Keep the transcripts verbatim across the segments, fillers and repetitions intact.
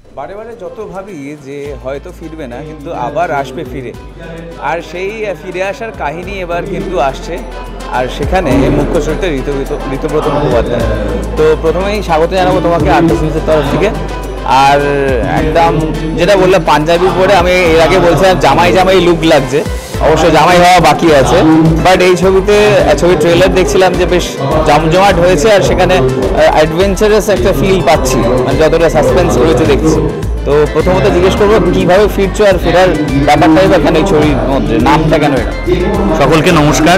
বারে বারে যত ভাবি যে হয়তো ফিরবে না, কিন্তু আবার আসবে ফিরে। আর সেই ফিরে আসার কাহিনী এবার কিন্তু আসছে, আর সেখানে মুখ্য চরিত্রে ঋতু ঋতুব্রত মুখোপাধ্যায়। তো প্রথমেই স্বাগত জানাবো তোমাকে আর্ট সিরিজের তরফ থেকে। আর একদম যেটা বললাম পাঞ্জাবি পরে, আমি এর আগে বলছিলাম জামাই জামাই লুক লাগছে, অবশ্য জামাই হওয়া বাকি আছে, বাট এই ছবিতে ছবির ট্রেলার দেখছিলাম যে বেশ জমজমাট হয়েছে, আর সেখানে অ্যাডভেঞ্চারাস একটা ফিল পাচ্ছি, মানে যতটা সাসপেন্স রয়েছে দেখছি। তো প্রথমত জিজ্ঞেস করবো কীভাবে ফিরছো, আর ফেরার ব্যাপারটাই বা কেন এই ছবির মধ্যে, নামটা কেন এটা? সকলকে নমস্কার।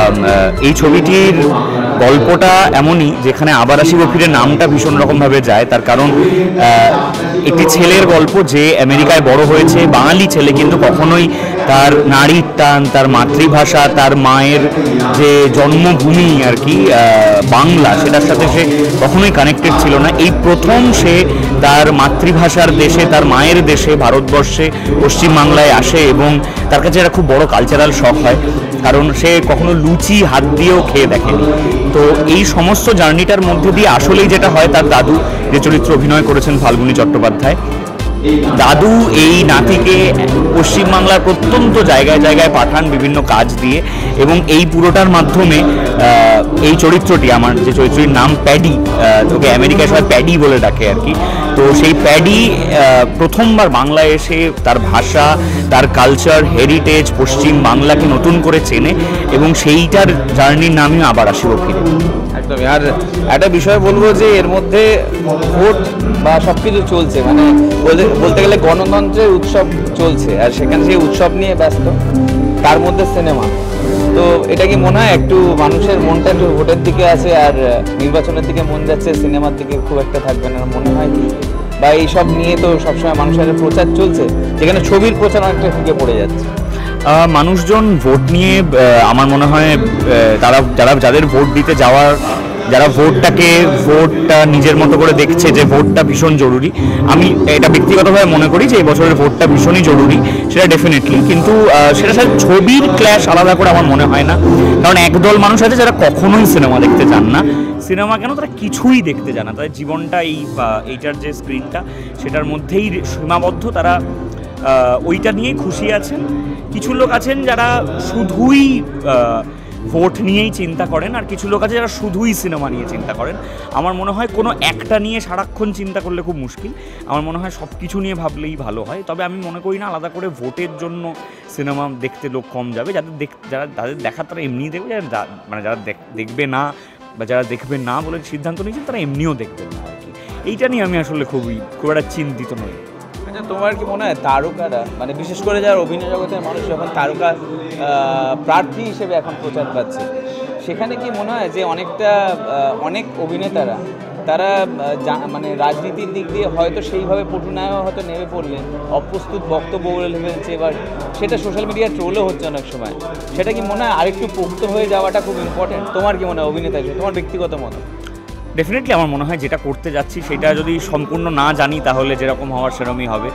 এই ছবিটির গল্পটা এমনই যেখানে আবার আসিব ফিরে নামটা ভীষণ রকমভাবে যায়, তার কারণ একটি ছেলের গল্প যে আমেরিকায় বড় হয়েছে, বাঙালি ছেলে, কিন্তু কখনোই তার নারীর টান, তার মাতৃভাষা, তার মায়ের যে জন্মভূমি আর কি বাংলা, সেটার সাথে সে কখনোই কানেক্টেড ছিল না। এই প্রথম সে তার মাতৃভাষার দেশে, তার মায়ের দেশে, ভারতবর্ষে, পশ্চিমবাংলায় আসে, এবং তার কাছে এটা খুব বড় কালচারাল শখ হয়, কারণ সে কখনো লুচি হাত দিয়েও খেয়ে দেখেনি। তো এই সমস্ত জার্নিটার মধ্যে দিয়ে আসলেই যেটা হয়, তার দাদু যে চরিত্র অভিনয় করেছেন ফাল্গুনী চট্টোপাধ্যায়, দাদু এই নাতিকে পশ্চিমবাংলার প্রত্যন্ত জায়গায় জায়গায় পাঠান বিভিন্ন কাজ দিয়ে, এবং এই পুরোটার মাধ্যমে এই চরিত্রটি, আমার যে চরিত্রটির নাম প্যাডি, তোকে আমেরিকায় সবাই প্যাডি বলে ডাকে আর কি, তো সেই প্যাডি প্রথমবার বাংলায় এসে তার ভাষা, তার কালচার, হেরিটেজ, পশ্চিম বাংলাকে নতুন করে চেনে, এবং সেইটার জার্নির নামই আবার আসিব ফিরে। একদমই। আর একটা বিষয় বলবো যে এর মধ্যে ভোট বা সব কিছু চলছে, মানে বলতে গেলে গণতন্ত্রের উৎসব চলছে, আর সেখানে সেই উৎসব নিয়ে ব্যস্ত, তার মধ্যে সিনেমা। তো এটা কি মনে হয় একটু মানুষের মনটা একটু ভোটের দিকে আছে, আর নির্বাচনের দিকে মন যাচ্ছে, সিনেমার দিকে খুব একটা থাকবে না, মনে হয় কি? বা এইসব নিয়ে তো সবসময় মানুষের প্রচার চলছে, যেখানে ছবির প্রচার অনেকটা ফিকে পড়ে যাচ্ছে। মানুষজন ভোট নিয়ে, আমার মনে হয় তারা যারা যাদের ভোট দিতে যাওয়ার, যারা ভোটটাকে ভোটটা নিজের মতো করে দেখছে যে ভোটটা ভীষণ জরুরি, আমি এটা ব্যক্তিগতভাবে মনে করি যে এই বছরের ভোটটা ভীষণই জরুরি, সেটা ডেফিনেটলি, কিন্তু সেটা সাথে ছবির ক্ল্যাশ আলাদা করে আমার মনে হয় না, কারণ একদল মানুষ আছে যারা কখনোই সিনেমা দেখতে চান না, সিনেমা কেন তারা কিছুই দেখতে চান না, তাদের জীবনটা এই এইটার যে স্ক্রিনটা সেটার মধ্যেই সীমাবদ্ধ, তারা ওইটা নিয়েই খুশি আছেন। কিছু লোক আছেন যারা শুধুই ভোট নিয়েই চিন্তা করেন, আর কিছু লোক আছে যারা শুধুই সিনেমা নিয়ে চিন্তা করেন। আমার মনে হয় কোনো একটা নিয়ে সারাক্ষণ চিন্তা করলে খুব মুশকিল, আমার মনে হয় সব কিছু নিয়ে ভাবলেই ভালো হয়। তবে আমি মনে করি না আলাদা করে ভোটের জন্য সিনেমা দেখতে লোক কম যাবে, যাদের দেখ যারা যাদের দেখার তারা এমনিই দেখবে, যারা মানে যারা দেখবে না বা যারা দেখবে না বলে সিদ্ধান্ত নিয়েছেন তারা এমনিও দেখবেন না আর কি। এইটা নিয়ে আমি আসলে খুবই খুব একটা চিন্তিত নই। আচ্ছা, তোমার কি মনে হয় তারকারা, মানে বিশেষ করে যারা অভিনয় জগতের মানুষ যখন তারকা প্রার্থী হিসেবে এখন প্রচার পাচ্ছে, সেখানে কি মনে হয় যে অনেকটা অনেক অভিনেতারা তারা মানে রাজনীতির দিক দিয়ে হয়তো সেইভাবে পটুনায়ও হয়তো নেমে পড়লেন, অপ্রস্তুত বক্তব্য বলে ফেলছে, এবার সেটা সোশ্যাল মিডিয়ায় ট্রোলও হচ্ছে অনেক সময়, সেটা কি মনে হয় আরেকটু পোক্ত হয়ে যাওয়াটা খুব ইম্পর্টেন্ট? তোমার কি মনে হয় অভিনেতা হিসেবে, তোমার ব্যক্তিগত মত? ডেফিনেটলি আমার মনে হয় যেটা করতে যাচ্ছি সেটা যদি সম্পূর্ণ না জানি তাহলে যেরকম হওয়ার সেরকমই হবে।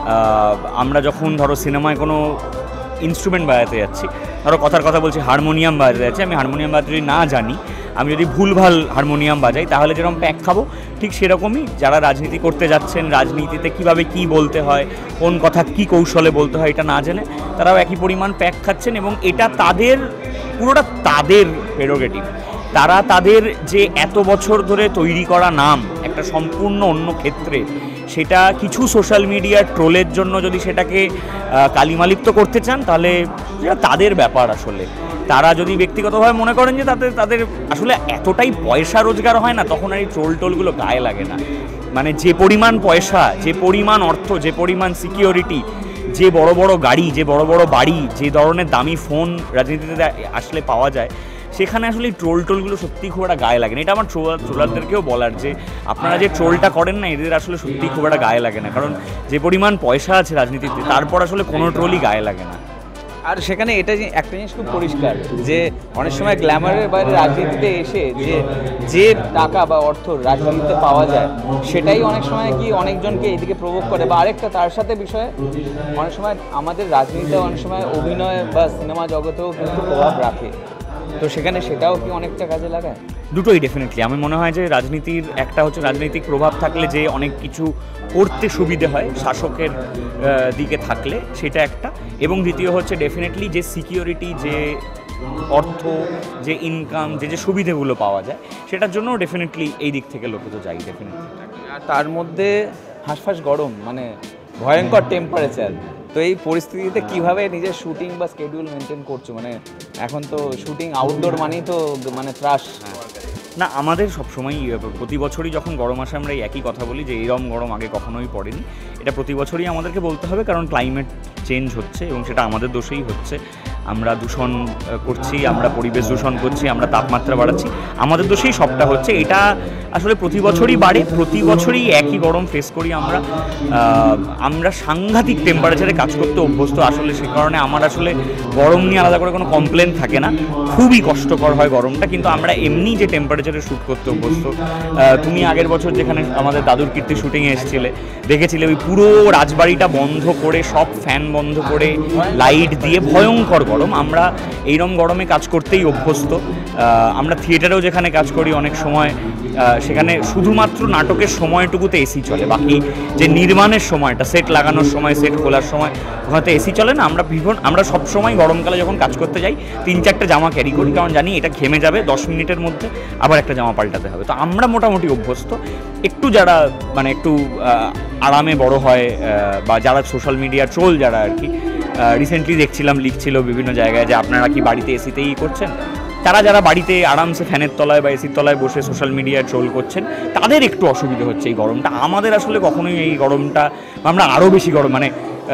আমরা যখন ধরো সিনেমায় কোনো ইনস্ট্রুমেন্ট বাজাতে যাচ্ছি, ধরো কথার কথা বলছি হারমোনিয়াম বাজাতে যাচ্ছি, আমি হারমোনিয়াম বাজাতে যদি না জানি, আমি যদি ভুলভাল হারমোনিয়াম বাজাই তাহলে যেরকম প্যাক খাবো, ঠিক সেরকমই যারা রাজনীতি করতে যাচ্ছেন, রাজনীতিতে কিভাবে কি বলতে হয়, কোন কথা কি কৌশলে বলতে হয় এটা না জেনে তারাও একই পরিমাণ প্যাক খাচ্ছেন, এবং এটা তাদের পুরোটা তাদের প্রেরোগেটিভ। তারা তাদের যে এত বছর ধরে তৈরি করা নাম একটা সম্পূর্ণ অন্য ক্ষেত্রে, সেটা কিছু সোশ্যাল মিডিয়ার ট্রোলের জন্য যদি সেটাকে কালিমালিপ্ত করতে চান তাহলে সেটা তাদের ব্যাপার। আসলে তারা যদি ব্যক্তিগতভাবে মনে করেন যে তাদের তাদের আসলে এতটাই পয়সা রোজগার হয় না, তখন আর এই ট্রোল টোলগুলো গায়ে লাগে না। মানে যে পরিমাণ পয়সা, যে পরিমাণ অর্থ, যে পরিমাণ সিকিউরিটি, যে বড় বড় গাড়ি, যে বড় বড় বাড়ি, যে ধরনের দামি ফোন রাজনীতিতে আসলে পাওয়া যায়, সেখানে আসলে ট্রোল টোলগুলো সত্যিই খুব একটা গায়ে লাগে না। এটা আমার ট্রোলার ট্রোলারদেরকেও বলার যে আপনারা যে ট্রোলটা করেন না, এদের আসলে সত্যিই খুব একটা গায়ে লাগে না, কারণ যে পরিমাণ পয়সা আছে রাজনীতিতে তারপর আসলে কোনো ট্রোলই গায়ে লাগে না। আর সেখানে এটা একটা জিনিস খুব পরিষ্কার যে অনেক সময় গ্ল্যামারের বাইরে রাজনীতিতে এসে যে যে টাকা বা অর্থ রাজনীতিতে পাওয়া যায়, সেটাই অনেক সময় কি অনেকজনকে এদিকে প্রভোগ করে। বা আরেকটা তার সাথে বিষয়ে অনেক সময় আমাদের রাজনীতিতে অনেক সময় অভিনয় বা সিনেমা জগতেও কিন্তু প্রভাব রাখে। তো সেখানে সেটাও কি অনেকটা কাজে লাগায়? দুটোই ডেফিনেটলি। আমি মনে হয় যে রাজনীতির একটা হচ্ছে রাজনৈতিক প্রভাব থাকলে যে অনেক কিছু করতে সুবিধে হয় শাসকের দিকে থাকলে, সেটা একটা। এবং দ্বিতীয় হচ্ছে ডেফিনেটলি যে সিকিউরিটি, যে অর্থ, যে ইনকাম, যে যে সুবিধেগুলো পাওয়া যায়, সেটার জন্য ডেফিনেটলি এই দিক থেকে লোকে তো যাই ডেফিনেটলি। আর তার মধ্যে হাঁসফাঁস গরম, মানে ভয়ঙ্কর টেম্পারেচার। তো এই পরিস্থিতিতে কিভাবে নিজের শুটিং বা স্কেডিউল মেনটেন করছো? মানে এখন তো শুটিং আউটডোর মানেই তো মানে ত্রাস। না, আমাদের সবসময় প্রতি বছরই যখন গরম আসে আমরা এই একই কথা বলি যে এরম গরম আগে কখনোই পড়েনি। এটা প্রতি বছরই আমাদেরকে বলতে হবে, কারণ ক্লাইমেট চেঞ্জ হচ্ছে এবং সেটা আমাদের দোষেই হচ্ছে। আমরা দূষণ করছি, আমরা পরিবেশ দূষণ করছি, আমরা তাপমাত্রা বাড়াচ্ছি, আমাদের দোষেই সবটা হচ্ছে। এটা আসলে প্রতি বছরই বাড়ে, প্রতি বছরই একই গরম ফেস করি আমরা। আমরা সাংঘাতিক টেম্পারেচারে কাজ করতে অভ্যস্ত আসলে, সে কারণে আমার আসলে গরম নিয়ে আলাদা করে কোনো কমপ্লেন থাকে না। খুবই কষ্টকর হয় গরমটা, কিন্তু আমরা এমনি যে টেম্পারেচারে শ্যুট করতে অভ্যস্ত। তুমি আগের বছর যেখানে আমাদের দাদুর কীর্তি শুটিংয়ে এসেছিলে, দেখেছিলে ওই পুরো রাজবাড়িটা বন্ধ করে, সব ফ্যান বন্ধ করে, লাইট দিয়ে, ভয়ঙ্কর গরম। আমরা এইরকম গরমে কাজ করতেই অভ্যস্ত। আমরা থিয়েটারেও যেখানে কাজ করি অনেক সময় সেখানে শুধুমাত্র নাটকের সময়টুকুতে এসি চলে, বাকি যে নির্মাণের সময়টা, সেট লাগানোর সময়, সেট খোলার সময় ওখানে এসি চলে না। আমরা ভীষণ আমরা সবসময় গরমকালে যখন কাজ করতে যাই তিন চারটে জামা ক্যারি করি, কারণ জানি এটা ঘেমে যাবে দশ মিনিটের মধ্যে, আবার একটা জামা পাল্টাতে হবে। তো আমরা মোটামুটি অভ্যস্ত। একটু যারা মানে একটু আরামে বড় হয় বা যারা সোশ্যাল মিডিয়া ট্রোল যারা আর কি, রিসেন্টলি দেখছিলাম লিখছিল বিভিন্ন জায়গায় যে আপনারা কি বাড়িতে এসিতেই করছেন, তারা যারা বাড়িতে আরামসে ফ্যানের তলায় বা এসির তলায় বসে সোশ্যাল মিডিয়ায় ট্রোল করছেন, তাদের একটু অসুবিধা হচ্ছে এই গরমটা। আমাদের আসলে কখনোই এই গরমটা, আমরা আরও বেশি গরম, মানে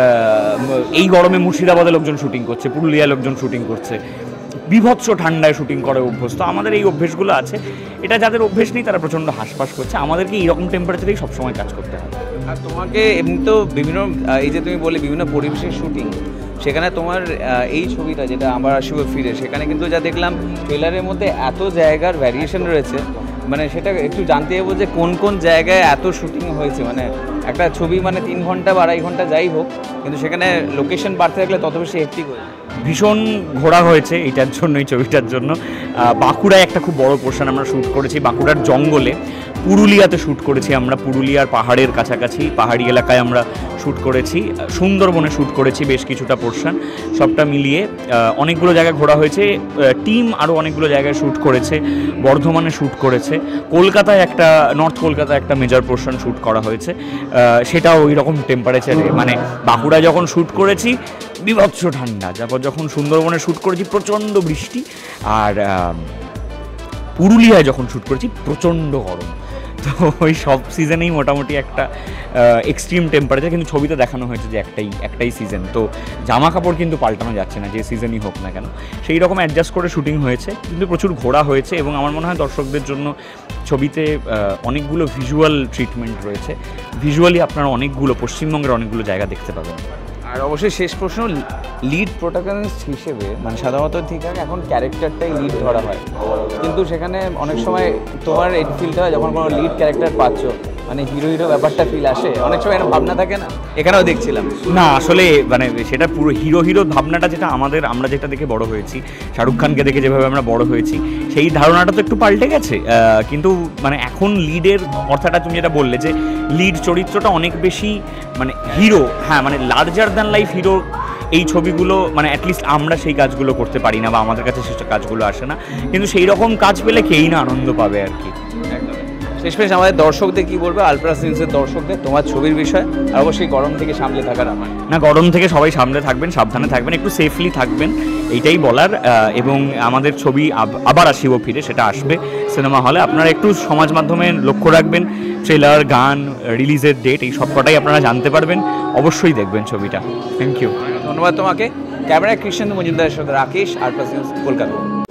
এই গরমে মুর্শিদাবাদে লোকজন শুটিং করছে, পুরুলিয়ায় লোকজন শুটিং করছে, বিভৎস ঠান্ডায় শুটিং করে অভ্যস্ত। আমাদের এই অভ্যেসগুলো আছে, এটা যাদের অভ্যেস নেই তারা প্রচণ্ড হাঁসফাঁস করছে। আমাদেরকে এইরকম টেম্পারেচারেই সবসময় কাজ করতে হয়। আর তোমাকে এমনি তো বিভিন্ন, এই যে তুমি বলে বিভিন্ন পরিবেশের শুটিং, সেখানে তোমার এই ছবিটা যেটা আবার আসিব ফিরে, সেখানে কিন্তু যা দেখলাম ট্রেলারের মধ্যে এত জায়গার ভ্যারিয়েশন রয়েছে, মানে সেটা একটু জানতে চাইবো যে কোন কোন জায়গায় এত শুটিং হয়েছে। মানে একটা ছবি মানে তিন ঘন্টা বা আড়াই ঘন্টা যাই হোক, কিন্তু সেখানে লোকেশন বাড়তে থাকলে তত বেশি হেক্টিক হয়ে যায়। ভীষণ ঘোরা হয়েছে এইটার জন্য, এই ছবিটার জন্য। বাঁকুড়ায় একটা খুব বড় পোর্শন আমরা শ্যুট করেছি, বাঁকুড়ার জঙ্গলে। পুরুলিয়াতে শ্যুট করেছি আমরা, পুরুলিয়ার পাহাড়ের কাছাকাছি পাহাড়ি এলাকায় আমরা শ্যুট করেছি। সুন্দরবনে শ্যুট করেছি বেশ কিছুটা পোর্শন। সবটা মিলিয়ে অনেকগুলো জায়গায় ঘোরা হয়েছে। টিম আরও অনেকগুলো জায়গায় শ্যুট করেছে, বর্ধমানে শ্যুট করেছে, কলকাতায় একটা, নর্থ কলকাতায় একটা মেজর পোর্শন শ্যুট করা হয়েছে। সেটাও ওই রকম টেম্পারেচারে, মানে বাঁকুড়ায় যখন শ্যুট করেছি বিভৎস ঠান্ডা, তারপর যখন সুন্দরবনে শ্যুট করেছি প্রচণ্ড বৃষ্টি, আর পুরুলিয়ায় যখন শ্যুট করেছি প্রচণ্ড গরম। তো ওই সব সিজনেই মোটামুটি একটা এক্সট্রিম টেম্পারেচার, কিন্তু ছবিতে দেখানো হয়েছে যে একটাই একটাই সিজন। তো জামা কাপড় কিন্তু পাল্টানো যাচ্ছে না যে সিজনই হোক না কেন, সেই রকম অ্যাডজাস্ট করে শুটিং হয়েছে। কিন্তু প্রচুর ঘোরা হয়েছে এবং আমার মনে হয় দর্শকদের জন্য ছবিতে অনেকগুলো ভিজুয়াল ট্রিটমেন্ট রয়েছে। ভিজুয়ালি আপনারা অনেকগুলো পশ্চিমবঙ্গের অনেকগুলো জায়গা দেখতে পাবেন। আর অবশ্যই শেষ প্রশ্ন, লিড প্রোটাগনিস্ট হিসেবে মানে সাধারণত ঠিক আছে এখন ক্যারেক্টারটাই লিড ধরা হয়, কিন্তু সেখানে অনেক সময় তোমার এই ফিলটা হয় যখন কোনো লিড ক্যারেক্টার পাচ্ছ, মানে হিরো হিরো ব্যাপারটা ফিল আসে, অনেক সময় এরকম ভাবনা থাকে না? এখানেও দেখছিলাম না, আসলে মানে সেটা পুরো হিরো হিরো ভাবনাটা যেটা আমাদের, আমরা যেটা দেখে বড় হয়েছি, শাহরুখ খানকে দেখে যেভাবে আমরা বড় হয়েছি, সেই ধারণাটা তো একটু পাল্টে গেছে। কিন্তু মানে এখন লিডের অর্থাৎটা তুমি যেটা বললে যে লিড চরিত্রটা অনেক বেশি মানে হিরো, হ্যাঁ মানে লার্জার দ্যান লাইফ হিরো, এই ছবিগুলো মানে অ্যাটলিস্ট আমরা সেই কাজগুলো করতে পারি না বা আমাদের কাছে সেই কাজগুলো আসে না, কিন্তু সেই রকম কাজ পেলে কেই না আনন্দ পাবে আর কি। একদম। শেষমেশ আমাদের দর্শকদের কি বলবে, আলট্রা সিরিজের দর্শকদের তোমার ছবির বিষয়, আর অবশ্যই গরম থেকে সামলে থাকার আমার? না, গরম থেকে সবাই সামলে থাকবেন, সাবধানে থাকবেন, একটু সেফলি থাকবেন, এইটাই বলার। এবং আমাদের ছবি আবার আসিব ফিরে, সেটা আসবে সিনেমা হলে। আপনারা একটু সমাজ মাধ্যমে লক্ষ্য রাখবেন, ট্রেলার, গান, রিলিজের ডেট, এই সবকটাই আপনারা জানতে পারবেন। অবশ্যই দেখবেন ছবিটা। থ্যাংক ইউ, ধন্যবাদ তোমাকে। ক্যামেরায় কৃষ্ণেন্দু মজুমদারের সাথে রাকেশ, আলট্রা সিরিজ, কলকাতা।